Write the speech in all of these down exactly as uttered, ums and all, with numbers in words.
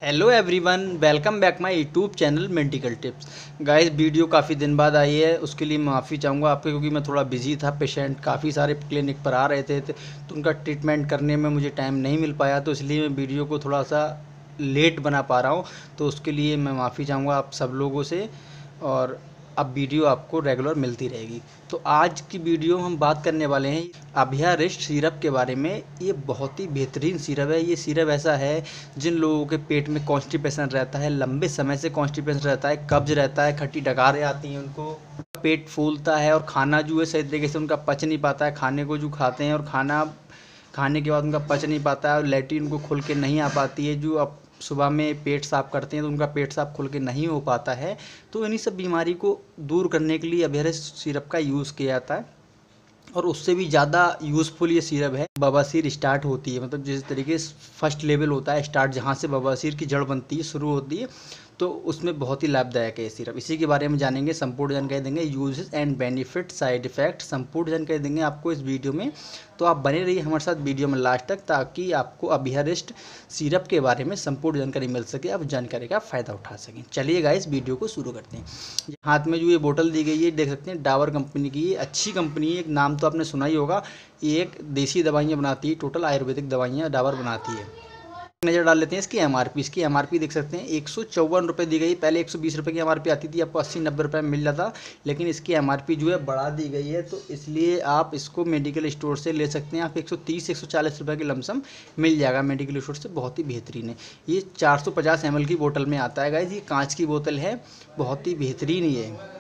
Hello everyone, welcome back my YouTube channel medical tips. Guys, video काफ़ी दिन बाद आई है, उसके लिए माफ़ी चाहूँगा आपके, क्योंकि मैं थोड़ा बिजी था। पेशेंट काफ़ी सारे क्लिनिक पर आ रहे थे, तो उनका ट्रीटमेंट करने में मुझे टाइम नहीं मिल पाया, तो इसलिए मैं वीडियो को थोड़ा सा लेट बना पा रहा हूँ। तो उसके लिए मैं माफ़ी चाहूँगा आप सब लोगों से, और अब वीडियो आपको रेगुलर मिलती रहेगी। तो आज की वीडियो में हम बात करने वाले हैं अभ्यारिष्ट सिरप के बारे में। ये बहुत ही बेहतरीन सिरप है। ये सिरप ऐसा है, जिन लोगों के पेट में कॉन्स्टिपेशन रहता है, लंबे समय से कॉन्स्टिपेशन रहता है, कब्ज रहता है, खट्टी डकारें आती हैं, उनको पेट फूलता है और खाना जो है सही तरीके से उनका पच नहीं पाता है, खाने को जो खाते हैं और खाना खाने के बाद उनका पच नहीं पाता है और लैट्रिन उनको खुल के नहीं आ पाती है, जो अब सुबह में पेट साफ़ करते हैं तो उनका पेट साफ़ खुल के नहीं हो पाता है। तो इन्हीं सब बीमारी को दूर करने के लिए अभ्यारिष्ट सिरप का यूज़ किया जाता है। और उससे भी ज़्यादा यूज़फुल ये सिरप है। बवासीर स्टार्ट होती है, मतलब जिस तरीके से फर्स्ट लेवल होता है स्टार्ट, जहाँ से बवासीर की जड़ बनती है, शुरू होती है, तो उसमें बहुत ही लाभदायक है ये सिरप। इसी के बारे में जानेंगे, संपूर्ण जानकारी देंगे, uses and benefit, side effect, संपूर्ण जानकारी देंगे आपको इस वीडियो में। तो आप बने रहिए हमारे साथ वीडियो में लास्ट तक, ताकि आपको अभ्यारिष्ट सिरप के बारे में संपूर्ण जानकारी मिल सके, आप जानकारी का फ़ायदा उठा सकें। चलिए गाइस, वीडियो को शुरू करते हैं। हाथ में जो ये बोतल दी गई है, देख सकते हैं, डाबर कंपनी की। ये अच्छी कंपनी है, एक नाम तो आपने सुना ही होगा। ये एक देसी दवाइयाँ बनाती है, टोटल आयुर्वेदिक दवाइयाँ डाबर बनाती है। नज़र डाल लेते हैं इसकी एमआरपी। इसकी एमआरपी देख सकते हैं, एक सौ चौवन रुपये दी गई। पहले एक सौ बीस रुपये की एमआरपी आती थी, आपको अस्सी नब्बे रुपये में मिल जाता, लेकिन इसकी एमआरपी जो है बढ़ा दी गई है, तो इसलिए आप इसको मेडिकल स्टोर से ले सकते हैं। आप एक सौ तीस एक सौ चालीस रुपये की लमसम मिल जाएगा मेडिकल स्टोर से, बहुत ही बेहतरीन है। ये चार सौ पचास एम एल की बोतल में आता है गाइज, ये कांच की बोतल है, बहुत ही बेहतरीन ये है।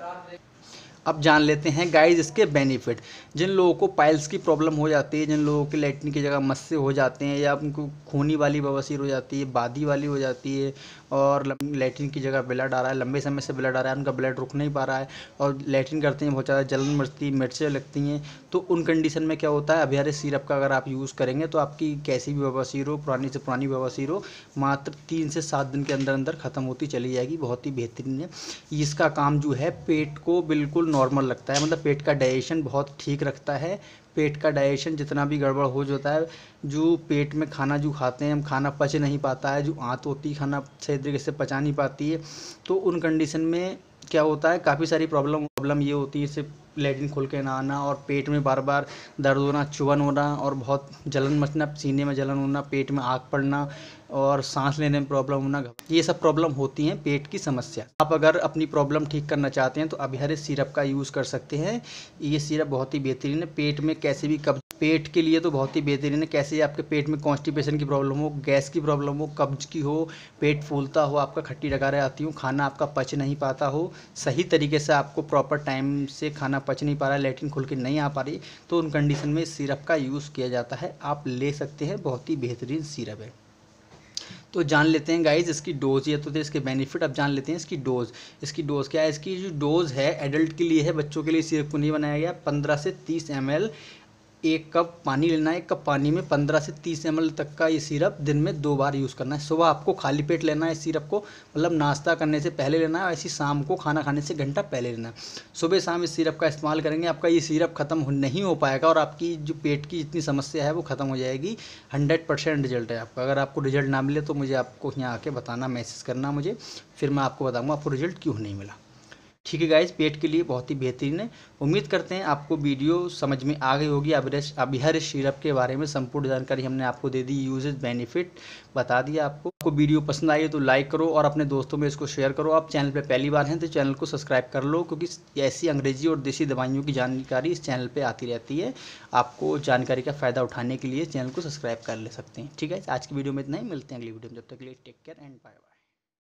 अब जान लेते हैं गाइज इसके बेनिफिट। जिन लोगों को पाइल्स की प्रॉब्लम हो जाती है, जिन लोगों के लैट्रिन की जगह मस्से हो जाते हैं, या उनको खूनी वाली बवासीर हो जाती है, बादी वाली हो जाती है, और लैट्रिन की जगह ब्लड आ रहा है, लंबे समय से ब्लड आ रहा है, उनका ब्लड रुक नहीं पा रहा है, और लैट्रिन करते हैं बहुत ज़्यादा जलन मचती है, मिर्चें लगती हैं, तो उन कंडीशन में क्या होता है, अभ्यारिष्ट सिरप का अगर आप यूज़ करेंगे तो आपकी कैसी भी बवासीर हो, पुरानी से पुरानी बवासीर हो, मात्र तीन से सात दिन के अंदर अंदर ख़त्म होती चली जाएगी। बहुत ही बेहतरीन है। इसका काम जो है, पेट को बिल्कुल नॉर्मल रखता है, मतलब पेट का डाइजेशन बहुत ठीक रखता है। पेट का डाइजेशन जितना भी गड़बड़ हो जाता है, जो पेट में खाना जो खाते हैं हम, खाना पच नहीं पाता है, जो आंत होती है खाना सही तरीके से पचा नहीं पाती है, तो उन कंडीशन में क्या होता है, काफ़ी सारी प्रॉब्लम प्रॉब्लम ये होती है, इससे लैट्रिन खुल के ना आना, और पेट में बार बार दर्द होना, चुभन होना, और बहुत जलन मचना, सीने में जलन होना, पेट में आग पड़ना, और सांस लेने में प्रॉब्लम होना, ये सब प्रॉब्लम होती हैं पेट की समस्या। आप अगर अपनी प्रॉब्लम ठीक करना चाहते हैं तो अभ्यारिष्ट सिरप का यूज़ कर सकते हैं। ये सिरप बहुत ही बेहतरीन है। पेट में कैसे भी कब्ज, पेट के लिए तो बहुत ही बेहतरीन है। कैसे आपके पेट में कॉन्स्टिपेशन की प्रॉब्लम हो, गैस की प्रॉब्लम हो, कब्ज की हो, पेट फूलता हो, आपका खट्टी डकारें आती हो, खाना आपका पच नहीं पाता हो, सही तरीके से आपको प्रॉपर टाइम से खाना पच नहीं पा रहा है, लैट्रिन खुल के नहीं आ पा रही, तो उन कंडीशन में इस सिरप का यूज़ किया जाता है। आप ले सकते हैं, बहुत ही बेहतरीन सिरप है। तो जान लेते हैं गाइज इसकी डोज। ये तो थे इसके बेनिफिट, अब जान लेते हैं इसकी डोज। इसकी डोज क्या है? इसकी जो डोज है एडल्ट के लिए है, बच्चों के लिए सिरप को नहीं बनाया गया। पंद्रह से तीस एम एल एक कप पानी लेना है, एक कप पानी में पंद्रह से तीस एम एल तक का ये सिरप दिन में दो बार यूज़ करना है। सुबह आपको खाली पेट लेना है इस सिरप को, मतलब नाश्ता करने से पहले लेना है, और ऐसी शाम को खाना खाने से घंटा पहले लेना है। सुबह शाम इस सिरप का इस्तेमाल करेंगे, आपका ये सिरप ख़त्म नहीं हो पाएगा, और आपकी जो पेट की जितनी समस्या है वो ख़त्म हो जाएगी। हंड्रेड परसेंट रिजल्ट है आपका। अगर आपको रिजल्ट ना मिले तो मुझे आपको यहाँ आके बताना, मैसेज करना मुझे, फिर मैं आपको बताऊँगा आपको रिजल्ट क्यों नहीं मिला। ठीक है गाइज, पेट के लिए बहुत ही बेहतरीन है। उम्मीद करते हैं आपको वीडियो समझ में आ गई होगी। अभ्यारिष्ट अभ्यारिष्ट सिरप के बारे में संपूर्ण जानकारी हमने आपको दे दी, यूजेस बेनिफिट बता दिया आपको। आपको वीडियो पसंद आई है तो लाइक करो और अपने दोस्तों में इसको शेयर करो। आप चैनल पे पहली बार हैं तो चैनल को सब्सक्राइब कर लो, क्योंकि ऐसी अंग्रेजी और देसी दवाइयों की जानकारी इस चैनल पर आती रहती है। आपको जानकारी का फ़ायदा उठाने के लिए चैनल को सब्सक्राइब कर ले सकते हैं। ठीक है, आज की वीडियो में इतना ही, मिलते हैं अगली वीडियो में। जब तक के लिए take care and bye bye.